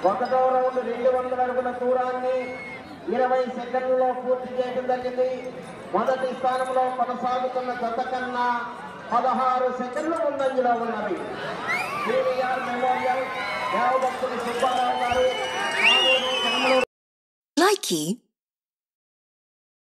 ఒకటో రౌండ్ 200 అడుగుల దూరాన్ని 20 సెకండ్లలో పూర్తి చేయడం జరిగింది. మొదటి స్థానంలో కొనసాగుతున్న జత కన్నా 16 సెకండ్లు ముందంజలో ఉన్నవి. సివిఆర్ మెమోరియల్ దేవభక్తులు సుబ్బారావు గారు.